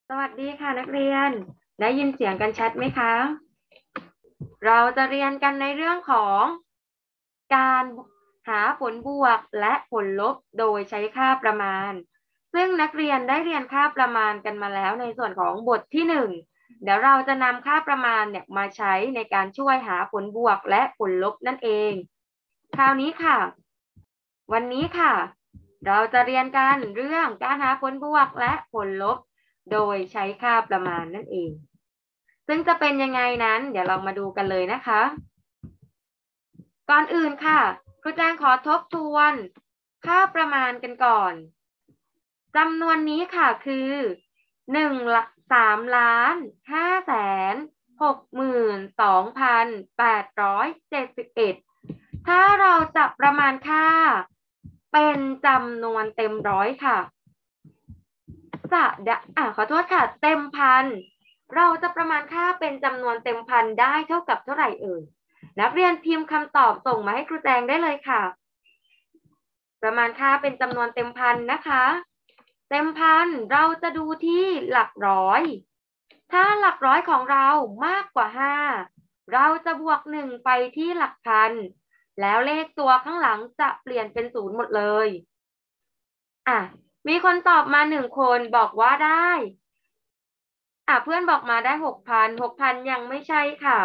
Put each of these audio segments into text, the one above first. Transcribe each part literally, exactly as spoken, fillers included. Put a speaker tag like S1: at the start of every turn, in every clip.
S1: สวัสดีค่ะนักเรียนได้ยินเสียงกันชัดไหมคะเราจะเรียนกันในเรื่องของการหาผลบวกและผลลบโดยใช้ค่าประมาณซึ่งนักเรียนได้เรียนค่าประมาณกันมาแล้วในส่วนของบทที่หนึ่งเดี๋ยวเราจะนำค่าประมาณเนี่ยมาใช้ในการช่วยหาผลบวกและผลลบนั่นเองคราวนี้ค่ะวันนี้ค่ะเราจะเรียนกันเรื่องการหาผลบวกและผลลบโดยใช้ค่าประมาณนั่นเองซึ่งจะเป็นยังไงนั้นเดี๋ยวเรามาดูกันเลยนะคะก่อนอื่นค่ะครูแจงขอทบทวนค่าประมาณกันก่อนจำนวนนี้ค่ะคือหนึ่งสามล้านห้าแสนหกหมื่นสองพันแปดร้อยเจ็ดสิบเอ็ดถ้าเราจะประมาณค่าเป็นจำนวนเต็มร้อยค่ะจะอ่ะขอโทษค่ะเต็มพันเราจะประมาณค่าเป็นจำนวนเต็มพันได้เท่ากับเท่าไหร่เอ่ยนักเรียนพิมพ์คำตอบส่งมาให้ครูแจงได้เลยค่ะประมาณค่าเป็นจำนวนเต็มพันนะคะเต็มพันเราจะดูที่หลักร้อยถ้าหลักร้อยของเรามากกว่าห้าเราจะบวกหนึ่งไปที่หลักพันแล้วเลขตัวข้างหลังจะเปลี่ยนเป็นศูนย์หมดเลยอ่ะมีคนตอบมาหนึ่งคนบอกว่าได้อ่ะเพื่อนบอกมาได้หกพันหกพันยังไม่ใช่ค่ะ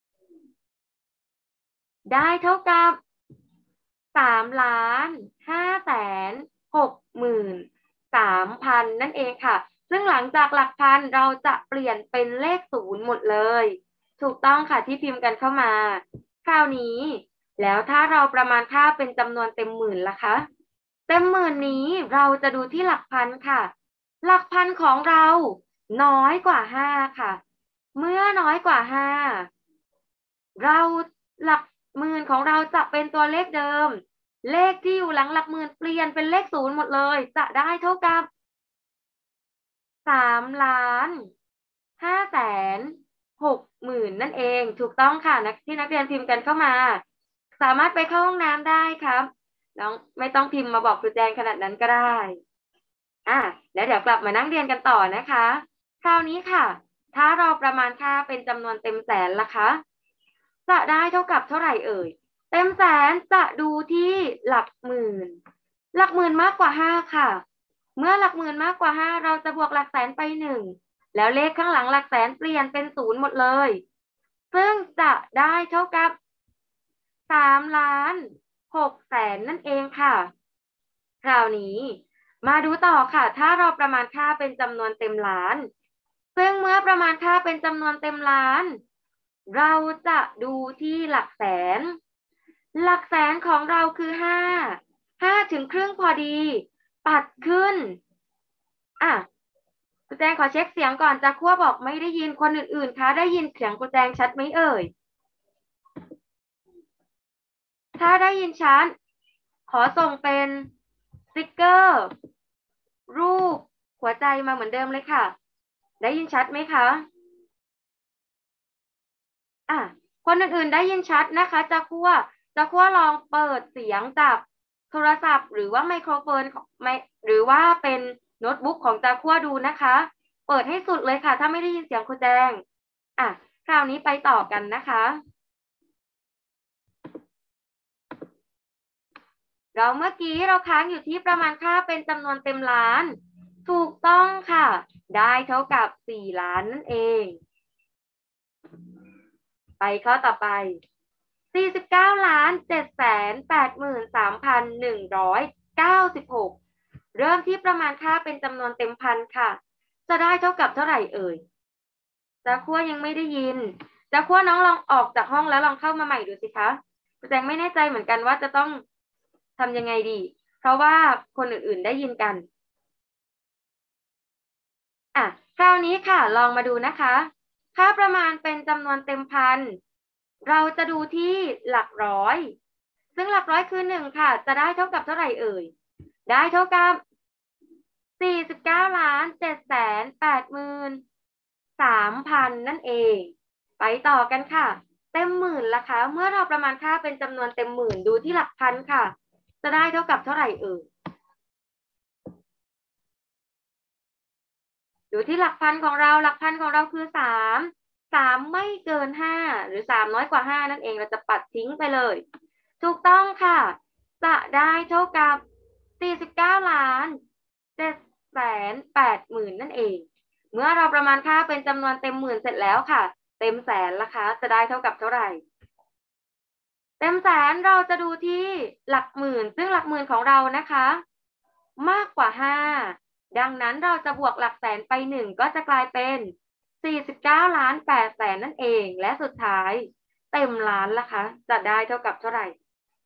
S1: ได้เท่ากับสามล้านห้าแสนหกหมื่นสามพันนั่นเองค่ะซึ่งหลังจากหลักพันเราจะเปลี่ยนเป็นเลขศูนย์หมดเลยถูกต้องค่ะที่พิมพ์กันเข้ามาคราวนี้แล้วถ้าเราประมาณค่าเป็นจำนวนเต็มหมื่นล่ะคะเต็มหมื่นนี้เราจะดูที่หลักพันค่ะหลักพันของเราน้อยกว่าห้าค่ะเมื่อน้อยกว่าห้าเราหลักหมื่นของเราจะเป็นตัวเลขเดิมเลขที่อยู่หลังหลักหมื่นเปลี่ยนเป็นเลขศูนย์หมดเลยจะได้เท่ากับสามล้านห้าแสนหกหมื่นนั่นเองถูกต้องค่ะนักที่นักเรียนพิมพ์กันเข้ามาสามารถไปเข้าห้องน้ำได้ครับน้องไม่ต้องพิมพ์มาบอกครูแจงขนาดนั้นก็ได้อ่ะแล้วเดี๋ยวกลับมานั่งเรียนกันต่อนะคะคราวนี้ค่ะถ้าเราประมาณค่าเป็นจำนวนเต็มแสนล่ะคะจะได้เท่ากับเท่าไหร่เอ่ยเต็มแสนจะดูที่หลักหมื่นหลักหมื่นมากกว่าห้าค่ะเมื่อหลักหมื่นมากกว่าห้าเราจะบวกหลักแสนไปหนึ่งแล้วเลขข้างหลังหลักแสนเปลี่ยนเป็นศูนย์หมดเลยซึ่งจะได้เท่ากับสามล้านหกแสนนั่นเองค่ะคราวนี้มาดูต่อค่ะถ้าเราประมาณค่าเป็นจำนวนเต็มล้านซึ่งเมื่อประมาณค่าเป็นจำนวนเต็มล้านเราจะดูที่หลักแสนหลักแสนของเราคือห้าห้าถึงครึ่งพอดีปัดขึ้นอ่ะครูแจงขอเช็คเสียงก่อนจะคั่วบอกไม่ได้ยินคนอื่นๆคะได้ยินเสียงครูแจงชัดไหมเอ่ยถ้าได้ยินชัดขอส่งเป็นสติ๊กเกอร์รูปหัวใจมาเหมือนเดิมเลยค่ะได้ยินชัดไหมคะอ่ะคนอื่นๆได้ยินชัดนะคะจะคั่วจะคั่วลองเปิดเสียงจากโทรศัพท์หรือว่าไมโครโฟนของไมหรือว่าเป็นโน้ตบุ๊กของจาคั่วดูนะคะเปิดให้สุดเลยค่ะถ้าไม่ได้ยินเสียงครูแจงอ่ะคราวนี้ไปต่อกันนะคะเราเมื่อกี้เราค้างอยู่ที่ประมาณค่าเป็นจำนวนเต็มล้านถูกต้องค่ะได้เท่ากับสี่ล้านนั่นเองไปข้อต่อไปสี่สิบเก้าล้านเจ็ดแสนแปดหมื่นสามพันหนึ่งร้อยเก้าสิบหกเริ่มที่ประมาณค่าเป็นจำนวนเต็มพันค่ะจะได้เท่ากับเท่าไหร่เอ่ยจะคั่วยังไม่ได้ยินจะคั่วน้องลองออกจากห้องแล้วลองเข้ามาใหม่ดูสิคะแจงไม่แน่ใจเหมือนกันว่าจะต้องทำยังไงดีเพราะว่าคนอื่นๆได้ยินกันอ่ะคราวนี้ค่ะลองมาดูนะคะค่าประมาณเป็นจำนวนเต็มพันเราจะดูที่หลักร้อยซึ่งหลักร้อยคือหนึ่งค่ะจะได้เท่ากับเท่าไหร่เอ่ยได้เท่ากับสี่สิบเก้าล้านเจ็ดแสนแปดหมื่นสามพันนั่นเองไปต่อกันค่ะเต็มหมื่นล่ะคะเมื่อเราประมาณค่าเป็นจำนวนเต็มหมื่นดูที่หลักพันค่ะจะได้เท่ากับเท่าไหร่เอ่ยดูที่หลักพันของเราหลักพันของเราคือสามสามไม่เกินห้าหรือสามน้อยกว่าห้านั่นเองเราจะปัดทิ้งไปเลยถูกต้องค่ะจะได้เท่ากับสี่สิบเก้าล้านเจ็ดแสนแปดหมื่นนั่นเองเมื่อเราประมาณค่าเป็นจำนวนเต็มหมื่นเสร็จแล้วค่ะเต็มแสนล่ะคะจะได้เท่ากับเท่าไหร่เต็มแสนเราจะดูที่หลักหมื่นซึ่งหลักหมื่นของเรานะคะมากกว่าห้าดังนั้นเราจะบวกหลักแสนไปหนึ่งก็จะกลายเป็นสี่สิบเก้าล้านแปดแสนนั่นเองและสุดท้ายเต็มล้านล่ะคะจะได้เท่ากับเท่าไหร่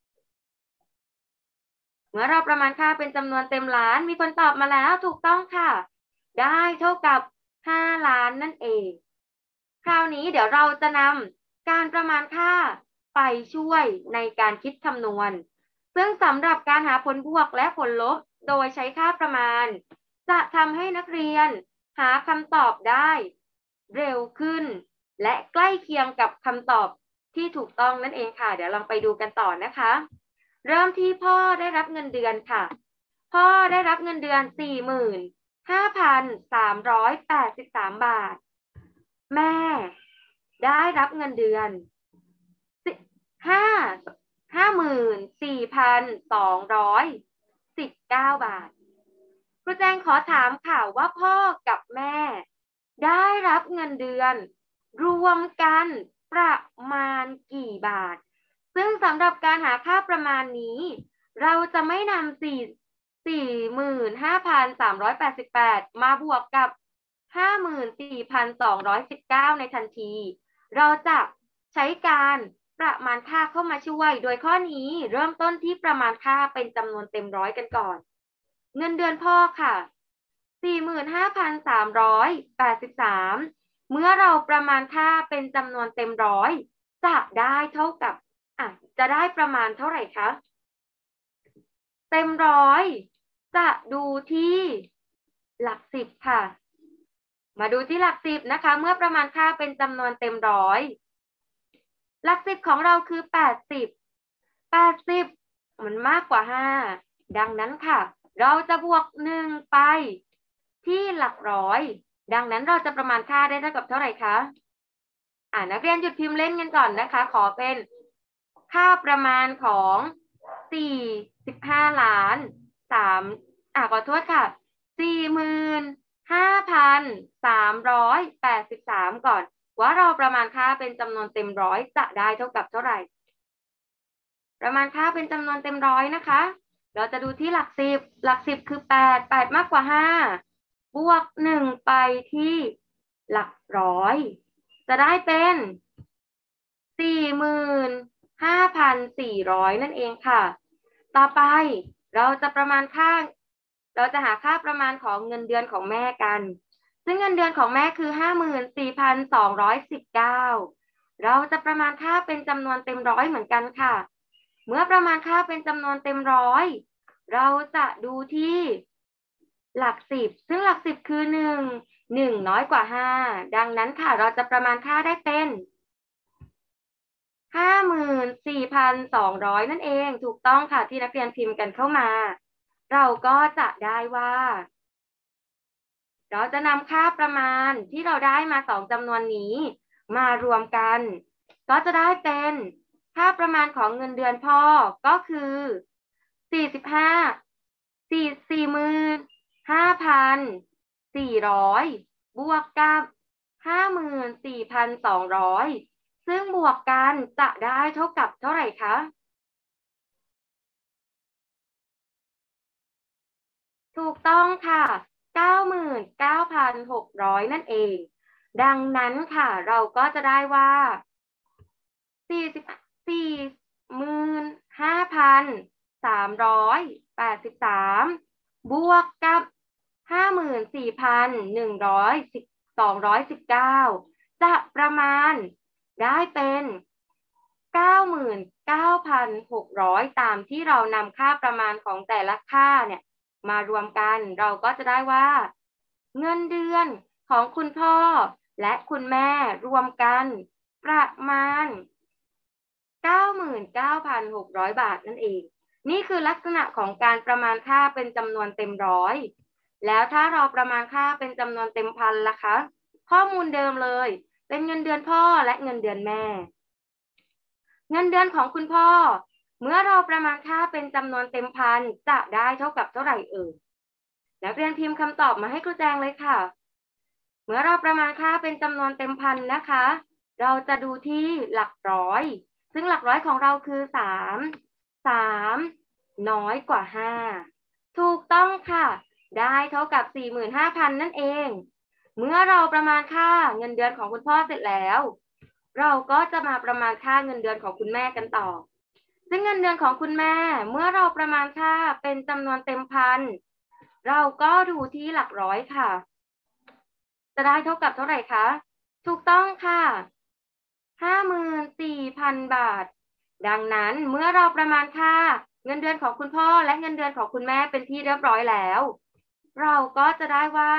S1: เมื่อเราประมาณค่าเป็นจำนวนเต็มล้านมีคนตอบมาแล้วถูกต้องค่ะได้เท่ากับห้าล้านนั่นเองคราวนี้เดี๋ยวเราจะนำการประมาณค่าไปช่วยในการคิดคำนวณซึ่งสำหรับการหาผลบวกและผลลบโดยใช้ค่าประมาณจะทำให้นักเรียนหาคำตอบได้เร็วขึ้นและใกล้เคียงกับคำตอบที่ถูกต้องนั่นเองค่ะเดี๋ยวลองไปดูกันต่อนะคะเริ่มที่พ่อได้รับเงินเดือนค่ะพ่อได้รับเงินเดือน สี่หมื่นห้าพันสามร้อยแปดสิบสาม บาทแม่ได้รับเงินเดือนห้าห้าหมื่นสี่พันสองร้อยสิบเก้าบาทครูแจงขอถามค่ะว่าพ่อกับแม่ได้รับเงินเดือนรวมกันประมาณกี่บาทซึ่งสำหรับการหาค่าประมาณนี้เราจะไม่นำสี่สี่หมื่นห้าพันสามร้อยแปดสิบแปดมาบวกกับห้าหมื่นสี่พันสองร้อยสิบเก้าในทันทีเราจะใช้การประมาณค่าเข้ามาช่วยโดยข้อนี้เริ่มต้นที่ประมาณค่าเป็นจำนวนเต็มร้อยกันก่อนเงินเดือนพ่อค่ะ สี่หมื่นห้าพันสามร้อยแปดสิบสาม เมื่อเราประมาณค่าเป็นจำนวนเต็มร้อยจะได้เท่ากับอ่ะจะได้ประมาณเท่าไหร่คะเต็มร้อยจะดูที่หลักสิบค่ะมาดูที่หลักสิบนะคะเมื่อประมาณค่าเป็นจำนวนเต็มร้อยหลักสิบของเราคือแปดสิบ แปดสิบมันมากกว่าห้าดังนั้นค่ะเราจะบวกหนึ่งไปที่หลักร้อยดังนั้นเราจะประมาณค่าได้เท่ากับเท่าไหร่คะอ่านักเรียนหยุดพิมพ์เล่นกันก่อนนะคะขอเป็นค่าประมาณของสี่สิบห้าล้านสามอ่าขอโทษค่ะสี่หมื่นห้าพันสามร้อยแปดสิบสามก่อนว่าเราประมาณค่าเป็นจำนวนเต็มร้อยจะได้เท่ากับเท่าไหร่ประมาณค่าเป็นจำนวนเต็มร้อยนะคะเราจะดูที่หลักสิบหลักสิบคือแปด แปดมากกว่าห้าบวกหนึ่งไปที่หลักร้อยจะได้เป็นสี่หมื่นห้าพันสี่ร้อยนั่นเองค่ะต่อไปเราจะประมาณค่าเราจะหาค่าประมาณของเงินเดือนของแม่กันซึ่งเงินเดือนของแม่คือห้าหมื่นสี่พันสองร้อยสิบเก้าเราจะประมาณค่าเป็นจำนวนเต็มร้อยเหมือนกันค่ะเมื่อประมาณค่าเป็นจำนวนเต็มร้อยเราจะดูที่หลักสิบซึ่งหลักสิบคือหนึ่ง หนึ่งน้อยกว่าห้าดังนั้นค่ะเราจะประมาณค่าได้เป็นห้าหมื่นสี่พันสองร้อยนั่นเองถูกต้องค่ะที่นักเรียนพิมพ์กันเข้ามาเราก็จะได้ว่าเราจะนำค่าประมาณที่เราได้มาสองจำนวนนี้มารวมกันก็จะได้เป็นค่าประมาณของเงินเดือนพ่อก็คือสี่สิบห้าสี่สี่หมื่นห้าพันสี่ร้อยบวกกับห้าหมื่นสี่พันสองร้อยซึ่งบวกกันจะได้เท่ากับเท่าไหร่คะถูกต้องค่ะเก้าหมื่นเก้าพันหกร้อยนั่นเองดังนั้นค่ะเราก็จะได้ว่าสี่สิบสี่หมื่นห้าพันสามร้อยแปดสิบสามบวกกับห้าหมื่นสี่พันหนึ่งร้อยสิบสองร้อยสิบเก้าจะประมาณได้เป็นเก้าหมื่นเก้าพันหกร้อยตามที่เรานำค่าประมาณของแต่ละค่าเนี่ยมารวมกันเราก็จะได้ว่าเงินเดือนของคุณพ่อและคุณแม่รวมกันประมาณเก้าหมื่นเก้าพันหกร้อยบาทนั่นเองนี่คือลักษณะของการประมาณค่าเป็นจำนวนเต็มร้อยแล้วถ้าเราประมาณค่าเป็นจำนวนเต็มพันล่ะคะข้อมูลเดิมเลยเป็นเงินเดือนพ่อและเงินเดือนแม่ เงินเดือนของคุณพ่อเมื่อเราประมาณค่าเป็นจำนวนเต็มพันจะได้เท่ากับเท่าไหร่เอ่ยนักเรียนพิมพ์คำตอบมาให้ครูแจงเลยค่ะ เมื่อเราประมาณค่าเป็นจำนวนเต็มพันนะคะ เราจะดูที่หลักร้อยซึ่งหลักร้อยของเราคือสาม สามน้อยกว่าห้าถูกต้องค่ะได้เท่ากับ สี่หมื่นห้าพัน นั่นเองเมื่อเราประมาณค่าเงินเดือนของคุณพ่อเสร็จแล้วเราก็จะมาประมาณค่าเงินเดือนของคุณแม่กันต่อซึ่งเงินเดือนของคุณแม่เมื่อเราประมาณค่าเป็นจำนวนเต็มพันเราก็ดูที่หลักร้อยค่ะจะได้เท่ากับเท่าไหร่คะถูกต้องค่ะ ห้าหมื่นสี่พัน บาทดังนั้นเมื่อเราประมาณค่าเงินเดือนของคุณพ่อและเงินเดือนของคุณแม่เป็นที่เรียบร้อยแล้วเราก็จะได้ว่า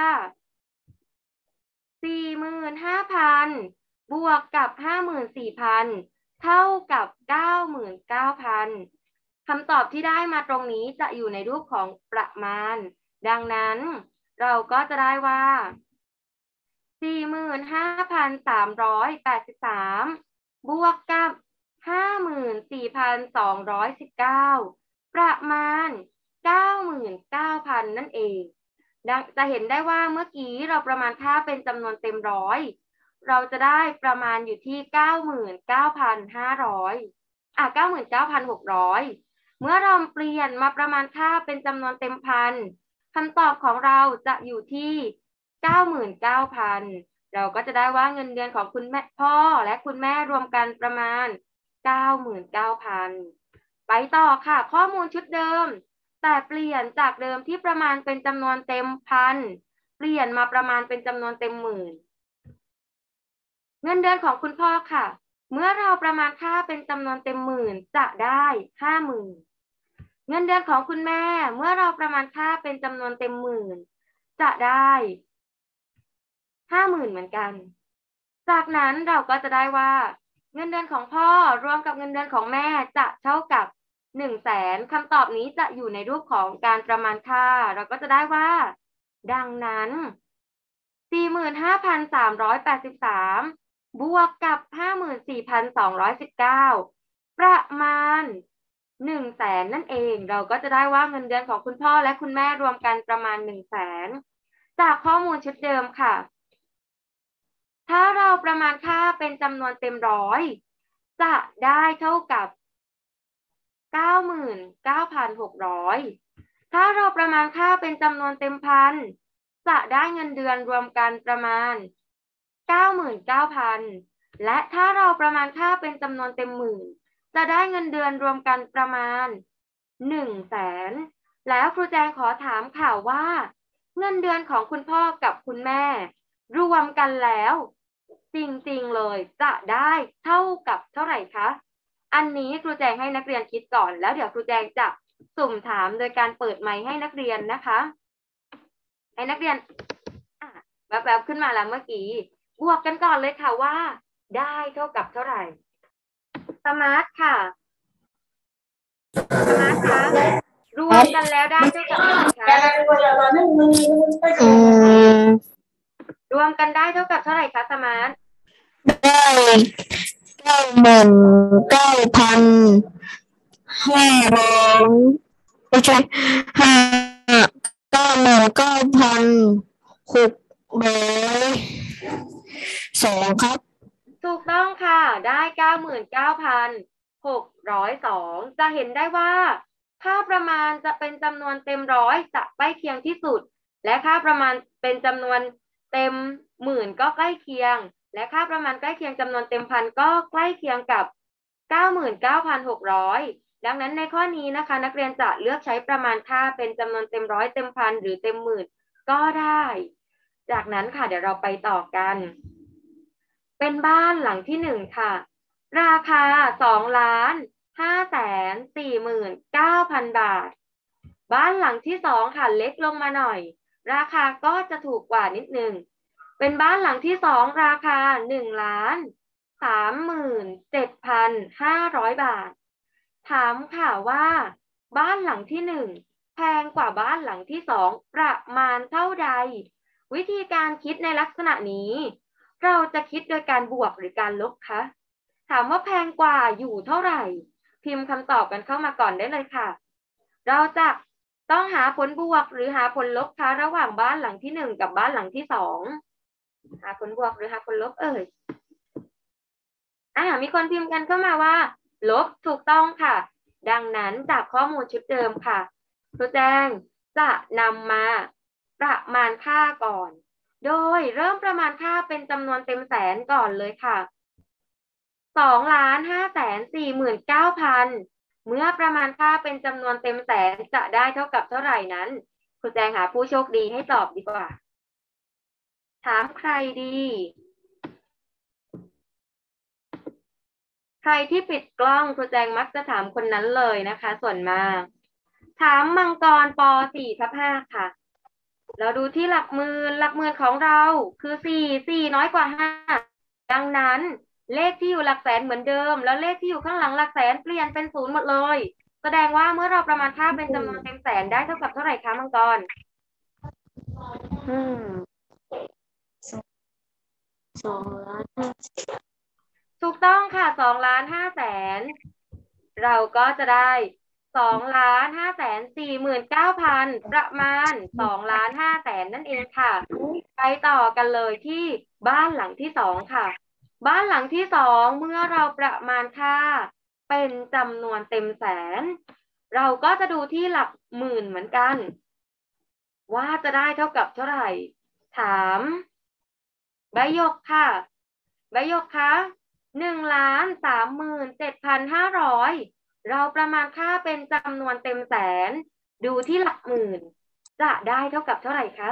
S1: สี่หมื่นห้าพัน บวกกับ ห้าหมื่นสี่พัน เท่ากับ เก้าหมื่นเก้าพัน คำตอบที่ได้มาตรงนี้จะอยู่ในรูปของประมาณดังนั้นเราก็จะได้ว่า สี่หมื่นห้าพันสามร้อยแปดสิบสาม บวกกับ ห้าหมื่นสี่พันสองร้อยสิบเก้า ประมาณ เก้าหมื่นเก้าพัน นั่นเองจะเห็นได้ว่าเมื่อกี้เราประมาณค่าเป็นจำนวนเต็มร้อยเราจะได้ประมาณอยู่ที่ เก้าหมื่นเก้าพันห้าร้อย อ่ะ เก้าหมื่นเก้าพันหกร้อย เมื่อเราเปลี่ยนมาประมาณค่าเป็นจำนวนเต็มพันคำตอบของเราจะอยู่ที่ เก้าหมื่นเก้าพัน เราก็จะได้ว่าเงินเดือนของคุณแม่พ่อและคุณแม่รวมกันประมาณ เก้าหมื่นเก้าพัน ไปต่อค่ะข้อมูลชุดเดิมแต่เปลี่ยนจากเดิมที่ประมาณเป็นจำนวนเต็มพันเปลี่ยนมาประมาณเป็นจำนวนเต็มหมื่นเงินเดือนของคุณพ่อค่ะเมื่อเราประมาณค่าเป็นจำนวนเต็มหมื่นจะได้ ห้าหมื่น เงินเดือนของคุณแม่เมื่อเราประมาณค่าเป็นจำนวนเต็มหมื่นจะได้ ห้าหมื่น เหมือนกัน จากนั้นเราก็จะได้ว่าเงินเดือนของพ่อรวมกับเงินเดือนของแม่จะเท่ากับหนึ่งแสนคำตอบนี้จะอยู่ในรูปของการประมาณค่าเราก็จะได้ว่าดังนั้น สี่หมื่นห้าพันสามร้อยแปดสิบสาม บวกกับ ห้าหมื่นสี่พันสองร้อยสิบเก้า ประมาณ หนึ่งแสน นั่นเองเราก็จะได้ว่าเงินเดือนของคุณพ่อและคุณแม่รวมกันประมาณ หนึ่งแสน จากข้อมูลชุดเดิมค่ะถ้าเราประมาณค่าเป็นจำนวนเต็มร้อยจะได้เท่ากับ เก้าหมื่นเก้าพันหกร้อย ถ้าเราประมาณค่าเป็นจำนวนเต็มพันจะได้เงินเดือนรวมกันประมาณ เก้าหมื่นเก้าพัน และถ้าเราประมาณค่าเป็นจำนวนเต็มหมื่นจะได้เงินเดือนรวมกันประมาณ หนึ่งแสน แล้วครูแจงขอถามค่ะว่าเงินเดือนของคุณพ่อกับคุณแม่รวมกันแล้วจริงๆเลยจะได้เท่ากับเท่าไหร่คะอันนี้ครูแจงให้นักเรียนคิดก่อนแล้วเดี๋ยวครูแจงจะสุ่มถามโดยการเปิดไมค์ให้นักเรียนนะคะให้นักเรียนแวบๆขึ้นมาแล้วเมื่อกี้บวกกันก่อนเลยค่ะว่าได้เท่ากับเท่าไหร่สมาร์ทค่ะสมาร์ทคะรวมกันแล้วได้เท่ากับเท่าไหร่คะรวมกันได้เท่ากับเท่าไหร่คะสมาร์ท
S2: ได้เก้าหมื่นเก้าพันห้าร้อยไม่ใช่ห้าเก้าหมื่นเก้าพันหกร้อยสองครับ
S1: ถูกต้องค่ะได้เก้าหมื่นเก้าพันหกร้อยสองจะเห็นได้ว่าค่าประมาณจะเป็นจำนวนเต็มร้อยจะใกล้เคียงที่สุดและค่าประมาณเป็นจำนวนเต็มหมื่นก็ใกล้เคียงและค่าประมาณใกล้เคียงจำนวนเต็มพันก็ใกล้เคียงกับ เก้าหมื่นเก้าพันหกร้อย ดังนั้นในข้อนี้นะคะนักเรียนจะเลือกใช้ประมาณค่าเป็นจำนวนเต็มร้อยเต็มพันหรือเต็มหมื่นก็ได้จากนั้นค่ะเดี๋ยวเราไปต่อกันเป็นบ้านหลังที่หนึ่งค่ะราคาสองล้านห้าแสนสี่หมื่นเก้าพันบาทบ้านหลังที่สองค่ะเล็กลงมาหน่อยราคาก็จะถูกกว่านิดนึงเป็นบ้านหลังที่สองราคาหนึ่งล้านสามหมื่นเจ็ดพันห้าร้อยบาทถามค่ะว่าบ้านหลังที่หนึ่งแพงกว่าบ้านหลังที่สองประมาณเท่าใดวิธีการคิดในลักษณะนี้เราจะคิดโดยการบวกหรือการลบคะถามว่าแพงกว่าอยู่เท่าไหร่พิมพ์คำตอบกันเข้ามาก่อนได้เลยค่ะเราจะต้องหาผลบวกหรือหาผลลบคะระหว่างบ้านหลังที่หนึ่งกับบ้านหลังที่สองหาผลบวกหรือหาผลลบเอ่ยอ่ามีคนพิมพ์กันเข้ามาว่าลบถูกต้องค่ะดังนั้นจากข้อมูลชุดเดิมค่ะครูแจงจะนำมาประมาณค่าก่อนโดยเริ่มประมาณค่าเป็นจำนวนเต็มแสนก่อนเลยค่ะสองล้านห้าแสนสี่หมื่นเก้าพันเมื่อประมาณค่าเป็นจำนวนเต็มแสนจะได้เท่ากับเท่าไหร่นั้นครูแจงหาผู้โชคดีให้ตอบดีกว่าถามใครดีใครที่ปิดกล้องครูแจงมักจะถามคนนั้นเลยนะคะส่วนมากถามมังกรป สี่ทับห้าค่ะเราดูที่หลักหมื่นหลักหมื่นของเราคือสี่สี่น้อยกว่าห้าดังนั้นเลขที่อยู่หลักแสนเหมือนเดิมแล้วเลขที่อยู่ข้างหลังหลักแสนเปลี่ยนเป็นศูนย์หมดเลยแสดงว่าเมื่อเราประมาณค่าเป็นจำนวนเต็มแสนได้เท่ากับเท่าไหร่คะมังกรอืม
S2: สองล้านห้า
S1: ถูกต้องค่ะสองล้านห้าแสนเราก็จะได้สองล้านห้าแสนสี่หมื่นเก้าพันประมาณสองล้านห้าแสนนั่นเองค่ะไปต่อกันเลยที่บ้านหลังที่สองค่ะบ้านหลังที่สองเมื่อเราประมาณค่าเป็นจำนวนเต็มแสนเราก็จะดูที่หลักหมื่นเหมือนกันว่าจะได้เท่ากับเท่าไหร่ถามใบหยกค่ะใบหยกคะหนึ่งล้านสามหมื่นเจ็ดพันห้าร้อยเราประมาณค่าเป็นจำนวนเต็มแสนดูที่หลักหมื่นจะได้เท่ากับเท่าไหร่คะ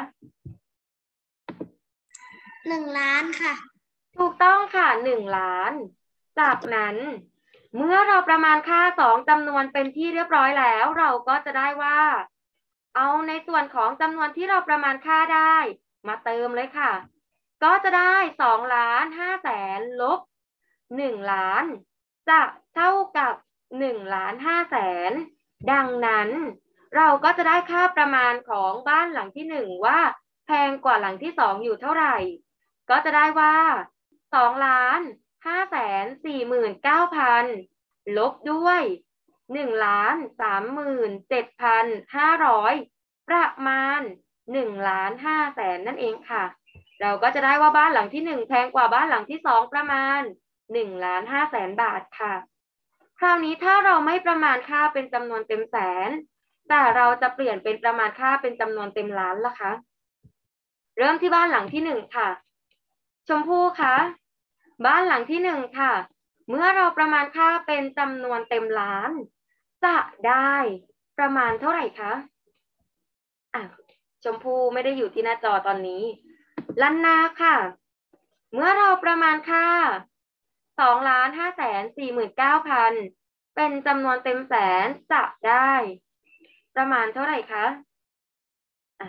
S2: หนึ่งล้านค่ะ
S1: ถูกต้องค่ะหนึ่งล้านจากนั้น เมื่อเราประมาณค่าสองจำนวนเป็นที่เรียบร้อยแล้วเราก็จะได้ว่า เอาในส่วนของจำนวนที่เราประมาณค่าได้ มาเติมเลยค่ะ ก็จะได้สองล้านห้าแสนลบหนึ่งล้านจะเท่ากับหนึ่งล้านห้าแสนดังนั้นเราก็จะได้ค่าประมาณของบ้านหลังที่หนึ่งว่าแพงกว่าหลังที่สองอยู่เท่าไหร่ก็จะได้ว่าสองล้านห้าแสนสี่หมื่นเก้าพันลบด้วยหนึ่งล้านสามหมื่นเจ็ดพันห้าร้อยประมาณหนึ่งล้านห้าแสนนั่นเองค่ะเราก็จะได้ว่าบ้านหลังที่หนึ่งแพงกว่าบ้านหลังที่สองประมาณหนึ่งล้านห้าแสนบาทค่ะคราวนี้ถ้าเราไม่ประมาณค่าเป็นจำนวนเต็มแสนแต่เราจะเปลี่ยนเป็นประมาณค่าเป็นจำนวนเต็มล้านล่ะคะเริ่มที่บ้านหลังที่หนึ่งค่ะชมพู่คะบ้านหลังที่หนึ่งค่ะเมื่อเราประมาณค่าเป็นจำนวนเต็มล้านจะได้ประมาณเท่าไหร่คะอ่ะชมพู่ไม่ได้อยู่ที่หน้าจอตอนนี้ลันนาค่ะเมื่อเราประมาณค่าสองล้านห้าแสนสี่หมื่นเก้าพันเป็นจำนวนเต็มแสนจะได้ประมาณเท่าไหร่คะอ่ะ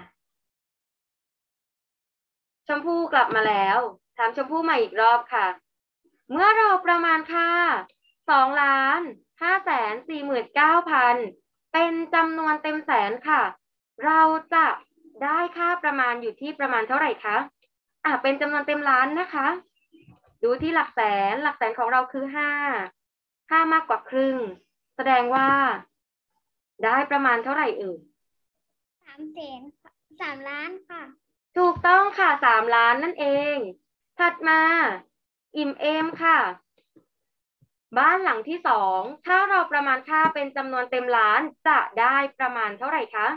S1: ชมพู่กลับมาแล้วถามชมพู่ใหม่อีกรอบค่ะ เมื่อเราประมาณค่าสองล้านห้าแสนสี่หมื่นเก้าพันเป็นจำนวนเต็มแสนค่ะ เราจะได้ค่าประมาณอยู่ที่ประมาณเท่าไหร่คะอ่ะเป็นจำนวนเต็มล้านนะคะ ดูที่หลักแสนหลักแสนของเราคือห้าห้ามากกว่าครึ่งแสดงว่าได้ประมาณเท่าไหร่เอ่ย
S2: สามแสนสามล้านค่ะ
S1: ถูกต้องค่ะสามล้านนั่นเองถัดมาอิ่มเอมค่ะบ้านหลังที่สองถ้าเราประมาณค่าเป็นจำนวนเต็มล้านจะได้ประมาณเท่าไหร่คะ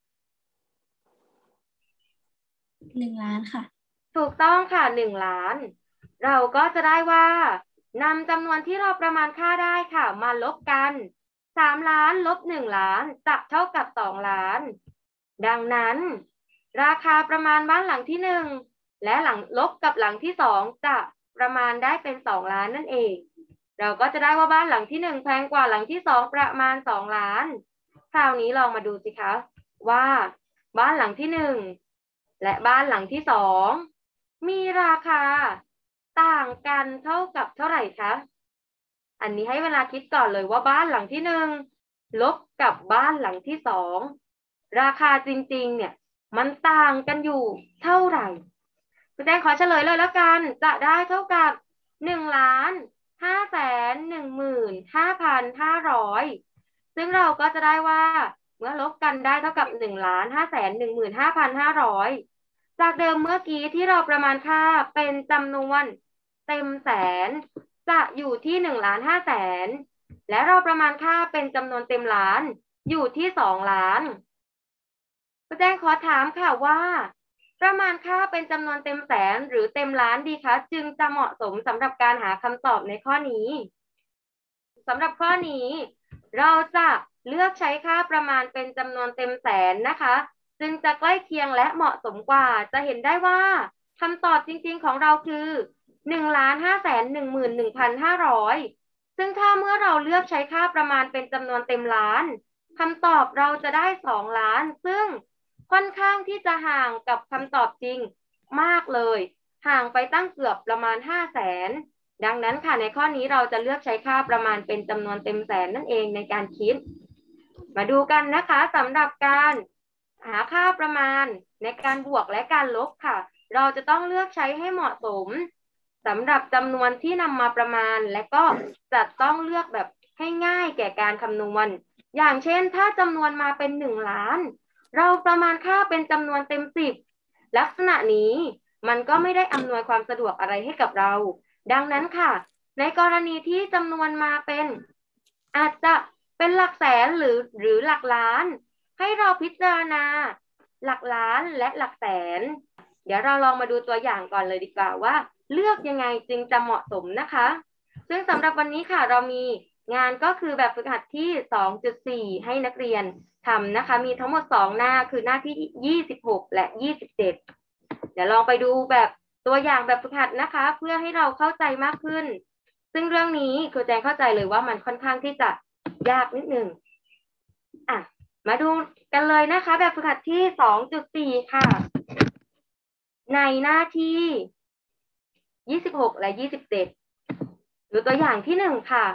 S2: หนึ่งล้านค่ะ
S1: ถูกต้องค่ะหนึ่งล้านเราก็จะได้ว่านำจำนวนที่เราประมาณค่าได้ค่ะมาลบกันสามล้านลบหนึ่งล้านจะเท่ากับสองล้านดังนั้นราคาประมาณบ้านหลังที่หนึ่งและหลังลบกับหลังที่สองจะประมาณได้เป็นสองล้านนั่นเองเราก็จะได้ว่าบ้านหลังที่หนึ่งแพงกว่าหลังที่สองประมาณสองล้านคราวนี้ลองมาดูสิคะว่าบ้านหลังที่หนึ่งและบ้านหลังที่สองมีราคาต่างกันเท่ากับเท่าไหร่คะอันนี้ให้เวลาคิดก่อนเลยว่าบ้านหลังที่หนึ่งลบกับบ้านหลังที่สองราคาจริงๆเนี่ยมันต่างกันอยู่เท่าไหร่ครูแจงขอเฉลยเลยแล้วกันจะได้เท่ากับหนึ่งล้านห้าแสนหนึ่งหมื่นห้าพันห้าร้อยซึ่งเราก็จะได้ว่าเมื่อลบกันได้เท่ากับหนึ่งล้านห้าแสนหนึ่งหมื่นห้าพันห้าร้อยจากเดิมเมื่อกี้ที่เราประมาณค่าเป็นจำนวนเต็มแสนจะอยู่ที่หนึ่งล้านห้าแสนและเราประมาณค่าเป็นจำนวนเต็มล้านอยู่ที่สองล้านครูแจงขอถามค่ะว่าประมาณค่าเป็นจำนวนเต็มแสนหรือเต็มล้านดีคะจึงจะเหมาะสมสำหรับการหาคำตอบในข้อนี้สำหรับข้อนี้เราจะเลือกใช้ค่าประมาณเป็นจำนวนเต็มแสนนะคะจึงจะใกล้เคียงและเหมาะสมกว่าจะเห็นได้ว่าคำตอบจริงๆของเราคือหนึ่งล้านห้าแสนหนึ่งหมื่นหนึ่งพันห้าร้อยซึ่งถ้าเมื่อเราเลือกใช้ค่าประมาณเป็นจำนวนเต็มล้านคำตอบเราจะได้สองล้านซึ่งค่อนข้างที่จะห่างกับคำตอบจริงมากเลยห่างไปตั้งเกือบประมาณห้าแสนดังนั้นค่ะในข้อนี้เราจะเลือกใช้ค่าประมาณเป็นจำนวนเต็มแสนนั่นเองในการคิดมาดูกันนะคะสำหรับการหาค่าประมาณในการบวกและการลบค่ะเราจะต้องเลือกใช้ให้เหมาะสมสำหรับจำนวนที่นำมาประมาณและก็จะต้องเลือกแบบให้ง่ายแก่การคำนวณอย่างเช่นถ้าจำนวนมาเป็นหนึ่งล้านเราประมาณค่าเป็นจำนวนเต็มสิบลักษณะนี้มันก็ไม่ได้อำนวยความสะดวกอะไรให้กับเราดังนั้นค่ะในกรณีที่จำนวนมาเป็นอาจจะเป็นหลักแสนหรือหรือหลักล้านให้เราพิจารณาหลักล้านและหลักแสนเดี๋ยวเราลองมาดูตัวอย่างก่อนเลยดีกว่าว่าเลือกยังไงจึงจะเหมาะสมนะคะซึ่งสำหรับวันนี้ค่ะเรามีงานก็คือแบบฝึกหัดที่ สองจุดสี่ ให้นักเรียนทำนะคะมีทั้งหมดสองหน้าคือหน้าที่ยี่สิบหกและยี่สิบเจ็ดเดี๋ยวลองไปดูแบบตัวอย่างแบบฝึกหัดนะคะเพื่อให้เราเข้าใจมากขึ้นซึ่งเรื่องนี้ครูแจงเข้าใจเลยว่ามันค่อนข้างที่จะยากนิดนึงอ่ะมาดูกันเลยนะคะแบบฝึกหัดที่ สองจุดสี่ ค่ะในหน้าที่ยี่สิบหกและยี่สิบเจ็ดดูตัวอย่างที่หนึ่งค่ะ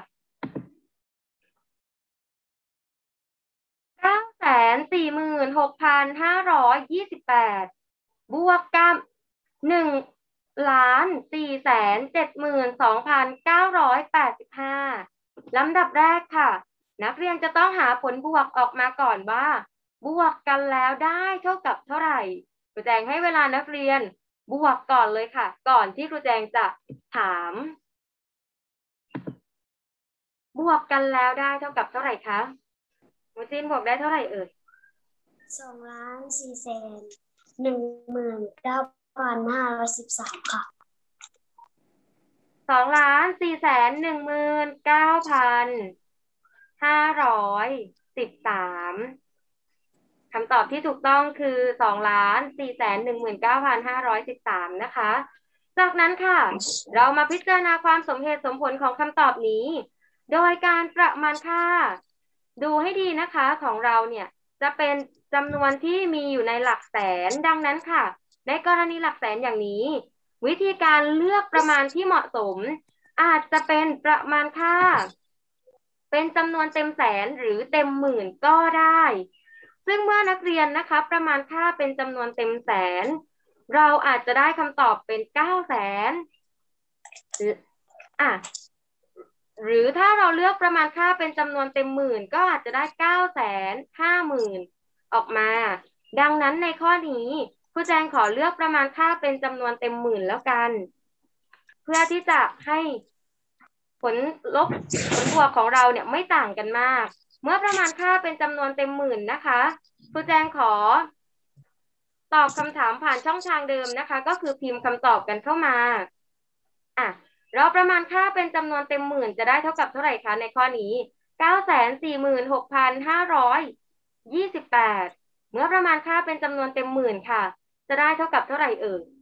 S1: เก้าแสนสี่หมื่นหกพันห้าร้อยยี่สิบแปดบวกกับหนึ่งล้านสี่แสนเจ็ดหมื่นสองพันเก้าร้อยแปดสิบห้าลำดับแรกค่ะนักเรียนจะต้องหาผลบวกออกมาก่อนว่าบวกกันแล้วได้เท่ากับเท่าไหร่ครูแจงให้เวลานักเรียนบวกก่อนเลยค่ะก่อนที่ครูแจงจะถามบวกกันแล้วได้เท่ากับเท่าไหร่คะมูจินบวกได้เท่าไหร่เอ่ย
S2: สองล้านสี่แสนหนึ่งหมื่นเก้าพันห้าร้อยสิบสามค่ะ
S1: สองล้านสี่แสนหนึ่งหมื่นเก้าพันห้าร้อยสิบสามคำตอบที่ถูกต้องคือสองล้านสี่แสนหนึ่งหมื่นเก้าพันห้าร้อยสิบสามนะคะจากนั้นค่ะเรามาพิจารณาความสมเหตุสมผลของคำตอบนี้โดยการประมาณค่าดูให้ดีนะคะของเราเนี่ยจะเป็นจำนวนที่มีอยู่ในหลักแสนดังนั้นค่ะในกรณีหลักแสนอย่างนี้วิธีการเลือกประมาณที่เหมาะสมอาจจะเป็นประมาณค่าเป็นจำนวนเต็มแสนหรือเต็มหมื่นก็ได้ซึ่งเมื่อนักเรียนนะคะประมาณค่าเป็นจำนวนเต็มแสนเราอาจจะได้คำตอบเป็นเก้าแสนอ่ะหรือถ้าเราเลือกประมาณค่าเป็นจำนวนเต็มหมื่นก็อาจจะได้เก้าแสนห้าหมื่นออกมาดังนั้นในข้อนี้ครูแจงขอเลือกประมาณค่าเป็นจำนวนเต็มหมื่นแล้วกันเพื่อที่จะให้ผลลบผลบวกของเราเนี่ยไม่ต่างกันมากเมื่อประมาณค่าเป็นจำนวนเต็มหมื่นนะคะครูแจงขอตอบคำถามผ่านช่องทางเดิมนะคะก็คือพิมพ์คำตอบกันเข้ามาอ่ะเราประมาณค่าเป็นจำนวนเต็มหมื่นจะได้เท่ากับเท่าไหร่คะในข้อนี้เก้าแสนสี่หมื่นหกพันห้าร้อยยี่สิบแปดเมื่อประมาณค่าเป็นจำนวนเต็มหมื่นค่ะจะได้เท่ากับเท่าไหร่เอ่ย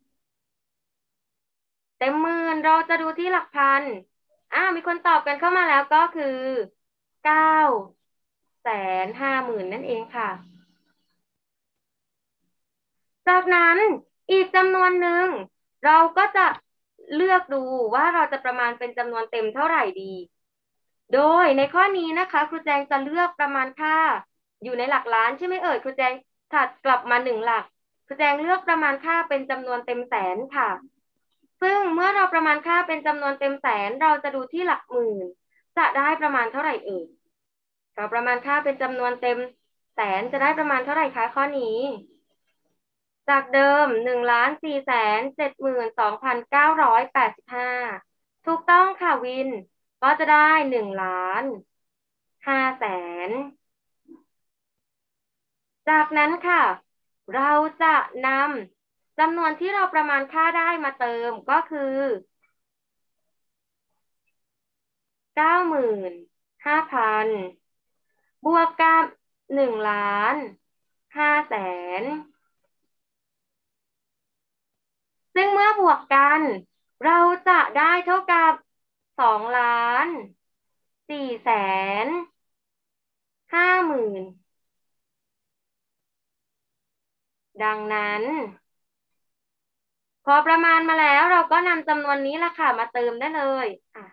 S1: เต็มหมื่นเราจะดูที่หลักพันอ่ามีคนตอบกันเข้ามาแล้วก็คือเก้าแสนห้าหมื่นนั่นเองค่ะจากนั้นอีกจำนวนหนึ่งเราก็จะเลือกดูว่าเราจะประมาณเป็นจำนวนเต็มเท่าไหร่ดีโดยในข้อนี้นะคะครูแจงจะเลือกประมาณค่าอยู่ในหลักล้านใช่ไหมเอ่ยครูแจงถัดกลับมาหนึ่งหลักครูแจงเลือกประมาณค่าเป็นจำนวนเต็มแสนค่ะซึ่งเมื่อเราประมาณค่าเป็นจำนวนเต็มแสนเราจะดูที่หลักหมื่นจะได้ประมาณเท่าไหร่เอ่ยเราประมาณค่าเป็นจำนวนเต็มแสนจะได้ประมาณเท่าไหร่คะข้อนี้จากเดิมหนึ่งล้านสี่แสนเจ็ดหมื่นสองพันเก้าร้อยแปดสิบห้าถูกต้องค่ะวินก็จะได้หนึ่งล้านห้าแสน จากนั้นค่ะ เราจะนำจำนวนที่เราประมาณค่าได้มาเติมก็คือเก้าหมื่นห้าพันบวกกับหนึ่งล้านห้าแสนซึ่งเมื่อบวกกัน เราจะได้เท่ากับสองล้านสี่แสนห้าหมื่นดังนั้น พอประมาณมาแล้วเราก็นำจำนวนนี้ละค่ะมาเติมได้เลยอ่ะ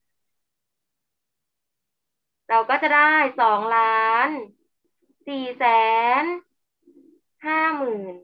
S1: เราก็จะได้สองล้านสี่แสนห้าหมื่น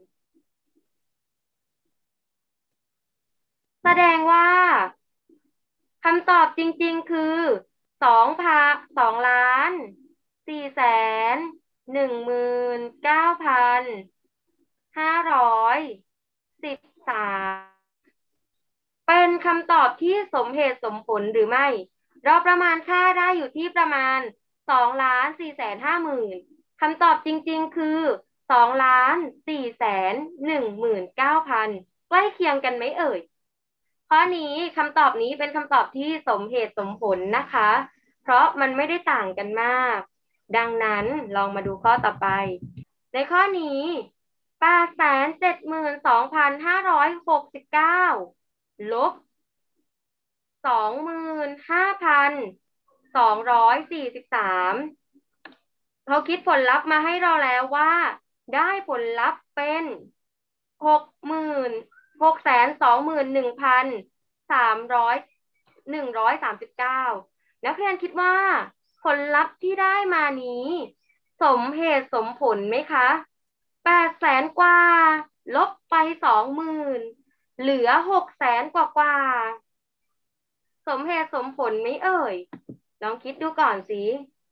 S1: แสดงว่าคำตอบจริงๆคือสองพันสองล้านสี่แสนหนึ่งหมื่นเก้าพันห้าร้อยสิบสามเป็นคำตอบที่สมเหตุสมผลหรือไม่เราประมาณค่าได้อยู่ที่ประมาณสองล้านสี่แสนห้าหมื่นคำตอบจริงๆคือสองล้านสี่แสนหนึ่งหมื่นเก้าพันใกล้เคียงกันไหมเอ่ยข้อนี้คำตอบนี้เป็นคำตอบที่สมเหตุสมผลนะคะเพราะมันไม่ได้ต่างกันมากดังนั้นลองมาดูข้อต่อไปในข้อนี้แปดแสนเจ็ดหมื่นสองพันห้าร้อยหกสิบเก้าลบสองหมื่นห้าพันสองร้อยสี่สิบสามเขาคิดผลลัพธ์มาให้เราแล้วว่าได้ผลลัพธ์เป็นหกหมื่นหกแสนสองหมื่นหนึ่งพันสามร้อยหนึ่งร้อยสามสิบเก้านักเรียนคิดว่าผลลัพธ์ที่ได้มานี้สมเหตุสมผลไหมคะแปดแสนกว่าลบไปสองหมื่นเหลือหกแสนกว่ากว่า สมเหตุสมผลไหมเอ่ยลองคิดดูก่อนสิ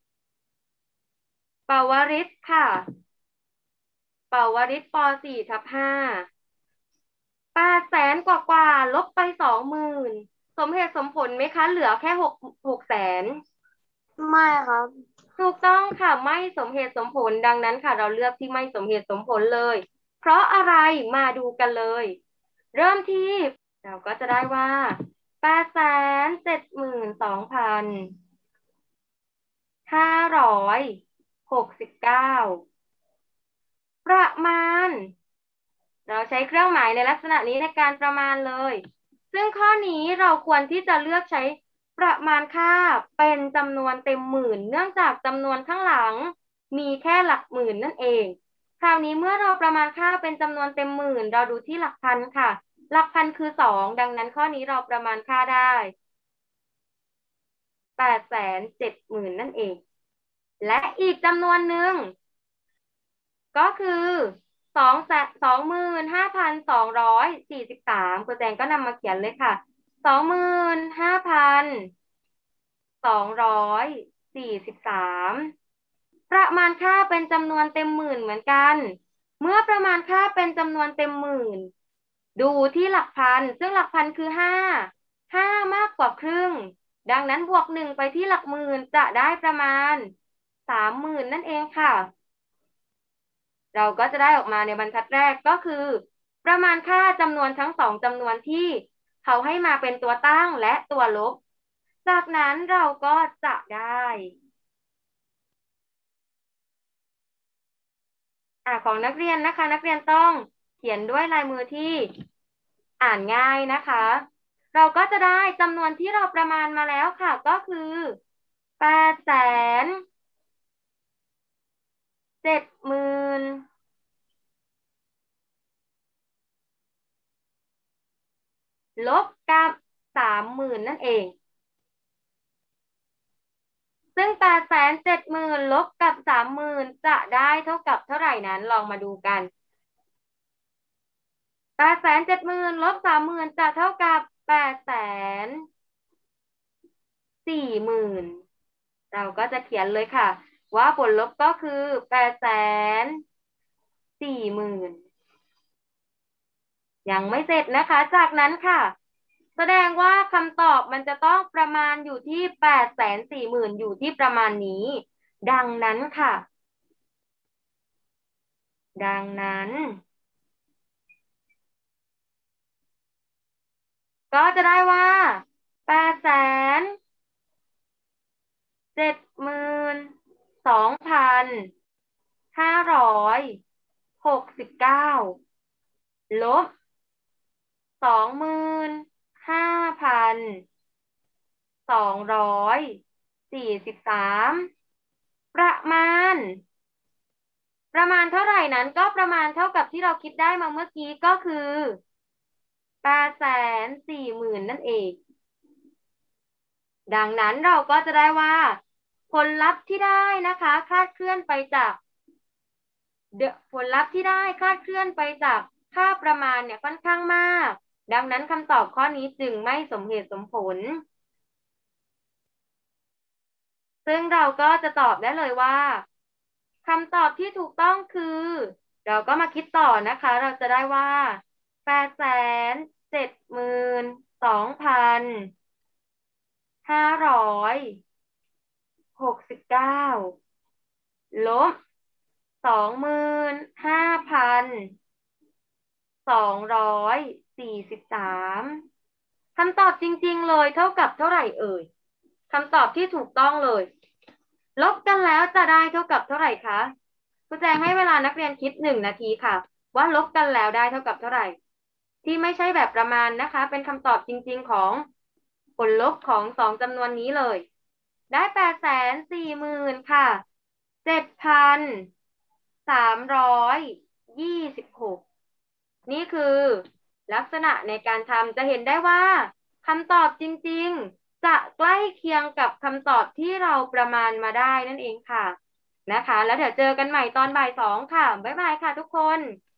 S1: ปวริศค่ะปวริศปสี่ทับห้าแปดแสนกว่ากว่าลบไปสองหมื่นสมเหตุสมผลไหมคะเหลือแค่หกหกแสน
S2: ไม่ครับ
S1: ถูกต้องค่ะไม่สมเหตุสมผลดังนั้นค่ะเราเลือกที่ไม่สมเหตุสมผลเลยเพราะอะไรมาดูกันเลยเริ่มที่เราก็จะได้ว่าแปดแสนเจ็ดหมื่นสองพันห้าร้อยหกสิบเก้าประมาณเราใช้เครื่องหมายในลักษณะนี้ในการประมาณเลยซึ่งข้อนี้เราควรที่จะเลือกใช้ประมาณค่าเป็นจำนวนเต็มหมื่นเนื่องจากจำนวนข้างหลังมีแค่หลักหมื่นนั่นเองคราวนี้เมื่อเราประมาณค่าเป็นจำนวนเต็มหมื่นเราดูที่หลักพันค่ะหลักพันคือสองดังนั้นข้อนี้เราประมาณค่าได้แปดแสนเจ็ดหมื่นนั่นเองและอีกจำนวนหนึ่ง ก็คือสองแสนสองหมื่นห้าพันสองร้อยสี่สิบสามคุณแจงก็นำมาเขียนเลยค่ะสองหมื่นห้าพันสองร้อยสี่สิบสามประมาณค่าเป็นจำนวนเต็มหมื่นเหมือนกันเมื่อประมาณค่าเป็นจำนวนเต็มหมื่นดูที่หลักพันซึ่งหลักพันคือห้าห้ามากกว่าครึ่งดังนั้นบวกหนึ่งไปที่หลักหมื่นจะได้ประมาณสามหมื่นนั่นเองค่ะ เราก็จะได้ออกมาในบรรทัดแรกก็คือประมาณค่าจำนวนทั้งสองจำนวนที่เขาให้มาเป็นตัวตั้งและตัวลบ จากนั้นเราก็จะได้อ่าของนักเรียนนะคะนักเรียนต้องเขียนด้วยลายมือที่อ่านง่ายนะคะ เราก็จะได้จำนวนที่เราประมาณมาแล้วค่ะก็คือแปดแสนเจ็ดหมื่นลบกับสามหมื่นนั่นเองซึ่งแปดแสนเจ็ดหมื่นลบกับสามหมื่นจะได้เท่ากับเท่าไหร่นั้นลองมาดูกันแปดแสนเจ็ดหมื่นลบสามหมื่นจะเท่ากับแปดแสนสี่หมื่นเราก็จะเขียนเลยค่ะว่าผลลบก็คือแปดแสนสี่หมื่นยังไม่เสร็จนะคะ จากนั้นค่ะ แสดงว่าคำตอบมันจะต้องประมาณอยู่ที่แปดแสนสี่หมื่นอยู่ที่ประมาณนี้ ดังนั้นค่ะ ดังนั้น ก็จะได้ว่าแปดแสนเจ็ดหมื่นสองพันห้าร้อยหกสิบเก้าลบสองหมื่นห้าพันสองร้อยสี่สิบสามประมาณ ประมาณเท่าไหร่นั้นก็ประมาณเท่ากับที่เราคิดได้มาเมื่อกี้ก็คือแปดแสนสี่หมื่นนั่นเอง ดังนั้นเราก็จะได้ว่า ผลลัพธ์ที่ได้นะคะคลาดเคลื่อนไปจากเดผลลัพธ์ที่ได้คลาดเคลื่อนไปจากค่าประมาณเนี่ยค่อนข้างมาก ดังนั้นคำตอบข้อนี้จึงไม่สมเหตุสมผล ซึ่งเราก็จะตอบได้เลยว่าคำตอบที่ถูกต้องคือ เราก็มาคิดต่อนะคะ เราจะได้ว่าแปดแสนเจ็ดหมื่นสองพันห้าร้อยหกสิบเก้าลบสองหมื่นห้าพันสองร้อยสี่สิบสามคำตอบจริงๆเลยเท่ากับเท่าไหร่เอ่ยคำตอบที่ถูกต้องเลย ลบกันแล้วจะได้เท่ากับเท่าไหร่คะครูแจงให้เวลานักเรียนคิดหนึ่งนาทีค่ะ ว่าลบกันแล้วได้เท่ากับเท่าไหร่ ที่ไม่ใช่แบบประมาณนะคะ เป็นคำตอบจริงๆของผลลบของสองจำนวนนี้เลย ได้แปดแสนสี่หมื่นค่ะเจ็ดพันสามร้อยยี่สิบหกนี่คือลักษณะในการทำจะเห็นได้ว่าคำตอบจริงๆจะใกล้เคียงกับคำตอบที่เราประมาณมาได้นั่นเองค่ะนะคะแล้วเดี๋ยวเจอกันใหม่ตอนบ่ายสองค่ะบ๊ายบายค่ะทุกคน